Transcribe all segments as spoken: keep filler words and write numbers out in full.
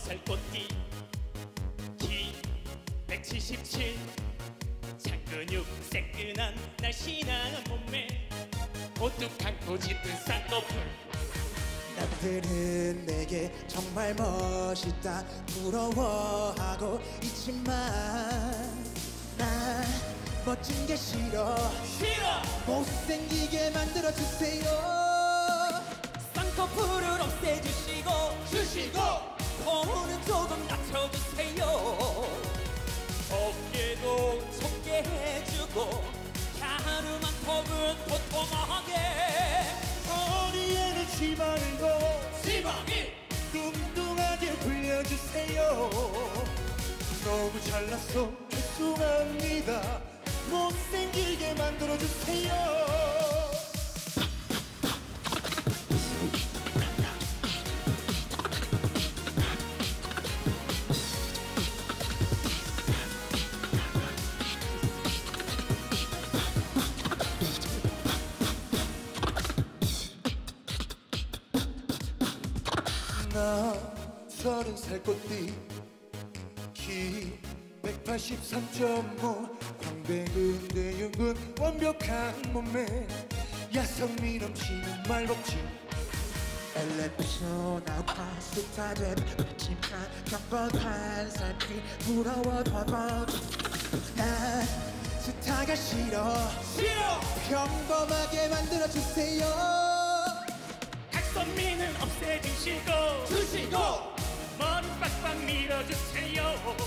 살 꽃띠 키 백칠십칠 장근육 새끈한 날씬한 몸매 오뚝한 고집은 쌍꺼풀 남들은 내게 정말 멋있다 부러워하고 있지만 난 멋진 게 싫어 싫어 못생기게 만들어주세요 쌍꺼풀을 없애주시고 주시고 코는 조금 낮춰주세요 어깨도 좁게 해주고 가르만 턱은 도톰하게 허리에는 지방을 더 지방이 뚱뚱하게 불려주세요 너무 잘났어 죄송합니다 못생기게 만들어주세요 나 서른 살 꽃띠 키 백팔십삼 점 오 광배근 대흉근 완벽한 몸매 야성미 넘치는 말벅지 엘레피쇼나과 스타된 묵직한 경건한 삶이 부러워 더더 난 스타가 싫어 싫어 평범하게 만들어주세요 각선미는 없애주시고 주시고 머리 빡빡 밀어주세요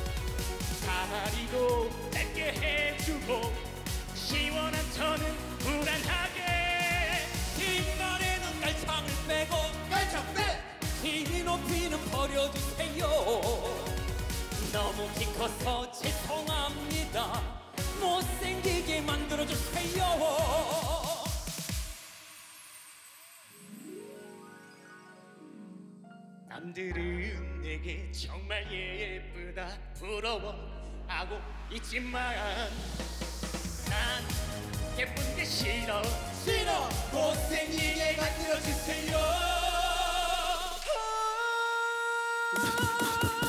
다리도 짧게 해주고 시원한 혀는 불안하게 뒷날에는 깔창을 빼고 깔창 빼! 키 높이는 버려주세요 너무 키 커서 죄송합니다 못생기게 만들어주세요 남들은 내게 정말 예쁘다 부러워하고 있지만 난 예쁜 게 싫어 싫어 못생기게 만들어주세요